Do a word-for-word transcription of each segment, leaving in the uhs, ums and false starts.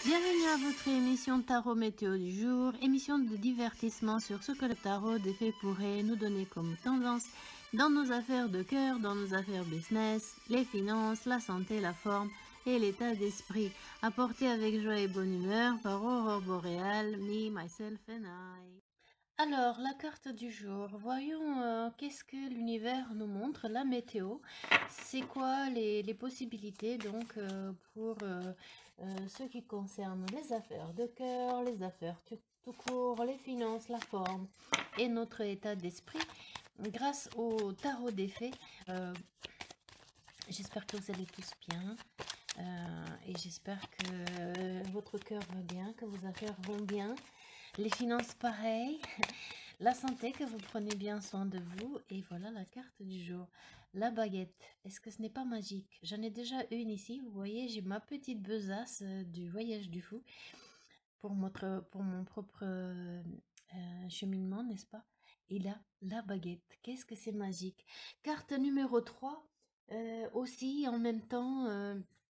Bienvenue à votre émission Tarot Météo du jour, émission de divertissement sur ce que le tarot des fées pourrait nous donner comme tendance dans nos affaires de cœur, dans nos affaires business, les finances, la santé, la forme et l'état d'esprit, apporté avec joie et bonne humeur par Aurore Boréale, me, myself and I. Alors, la carte du jour, voyons euh, qu'est-ce que l'univers nous montre, la météo, c'est quoi les, les possibilités donc euh, pour euh, euh, ce qui concerne les affaires de cœur, les affaires tout, tout court, les finances, la forme et notre état d'esprit grâce au tarot des fées. Euh, j'espère que vous allez tous bien euh, et j'espère que votre cœur va bien, que vos affaires vont bien. Les finances, pareil. La santé, que vous prenez bien soin de vous. Et voilà la carte du jour. La baguette. Est-ce que ce n'est pas magique? J'en ai déjà une ici. Vous voyez, j'ai ma petite besace euh, du voyage du fou pour, notre, pour mon propre euh, cheminement, n'est-ce pas? Et là, la baguette. Qu'est-ce que c'est magique? Carte numéro trois. Euh, aussi, en même temps... Euh,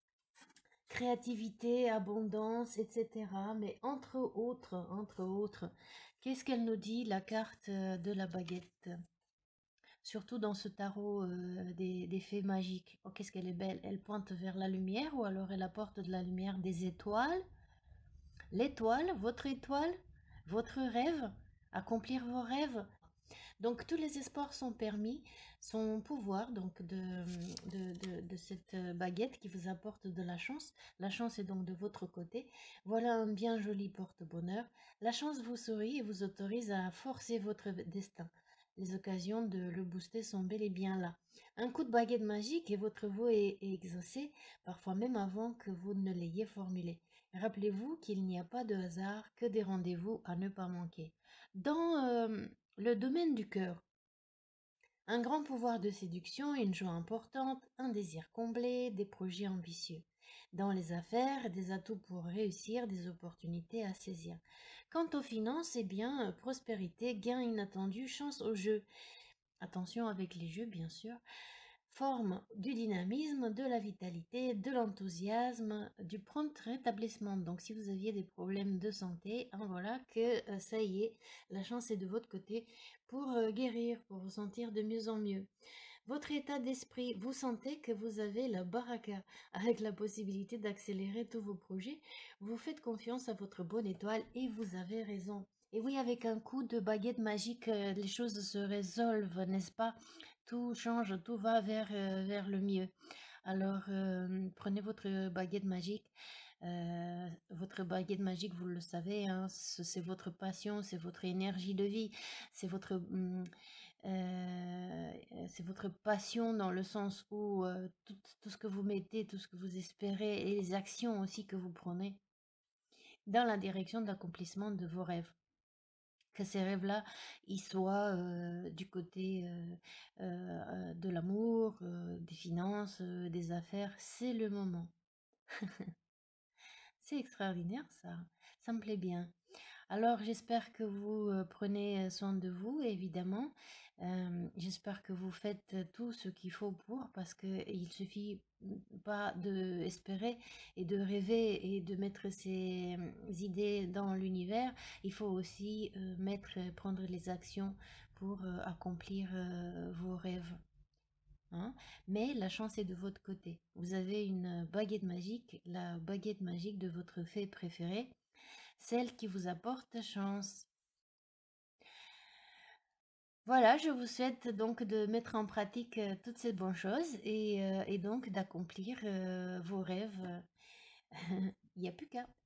créativité, abondance, et cetera. Mais entre autres, entre autres, qu'est-ce qu'elle nous dit, la carte de la baguette? Surtout dans ce tarot euh, des, des fées magiques. Oh, qu'est-ce qu'elle est belle. Elle pointe vers la lumière ou alors elle apporte de la lumière, des étoiles. L'étoile, votre étoile, votre rêve, accomplir vos rêves. Donc tous les espoirs sont permis, son pouvoir donc de, de, de, de cette baguette qui vous apporte de la chance. La chance est donc de votre côté. Voilà un bien joli porte-bonheur. La chance vous sourit et vous autorise à forcer votre destin. Les occasions de le booster sont bel et bien là. Un coup de baguette magique et votre vœu est, est exaucé, parfois même avant que vous ne l'ayez formulé. Rappelez-vous qu'il n'y a pas de hasard, que des rendez-vous à ne pas manquer. Dans euh, le domaine du cœur, un grand pouvoir de séduction, une joie importante, un désir comblé, des projets ambitieux. Dans les affaires, des atouts pour réussir, des opportunités à saisir. Quant aux finances, eh bien, prospérité, gain inattendu, chance au jeu. Attention avec les jeux, bien sûr. Forme du dynamisme, de la vitalité, de l'enthousiasme, du prompt rétablissement. Donc si vous aviez des problèmes de santé, hein, voilà que euh, ça y est, la chance est de votre côté pour euh, guérir, pour vous sentir de mieux en mieux. Votre état d'esprit, vous sentez que vous avez la baraka avec la possibilité d'accélérer tous vos projets. Vous faites confiance à votre bonne étoile et vous avez raison. Et oui, avec un coup de baguette magique, euh, les choses se résolvent, n'est-ce pas? Tout change, tout va vers, euh, vers le mieux. Alors, euh, prenez votre baguette magique. Euh, votre baguette magique, vous le savez, hein, c'est votre passion, c'est votre énergie de vie, c'est votre, hum, euh, c'est votre passion dans le sens où euh, tout, tout ce que vous mettez, tout ce que vous espérez et les actions aussi que vous prenez dans la direction de l'accomplissement de vos rêves. Que ces rêves-là, ils soient euh, du côté euh, euh, de l'amour, euh, des finances, euh, des affaires, c'est le moment. C'est extraordinaire ça, ça me plaît bien. Alors j'espère que vous euh, prenez soin de vous, évidemment. Euh, j'espère que vous faites tout ce qu'il faut pour, parce qu'il suffit pas de espérer et de rêver et de mettre ses euh, idées dans l'univers. Il faut aussi euh, mettre, prendre les actions pour euh, accomplir euh, vos rêves. Hein. Mais la chance est de votre côté. Vous avez une baguette magique, la baguette magique de votre fée préférée, celle qui vous apporte chance. Voilà, je vous souhaite donc de mettre en pratique euh, toutes ces bonnes choses et, euh, et donc d'accomplir euh, vos rêves. Il n'y a plus qu'à.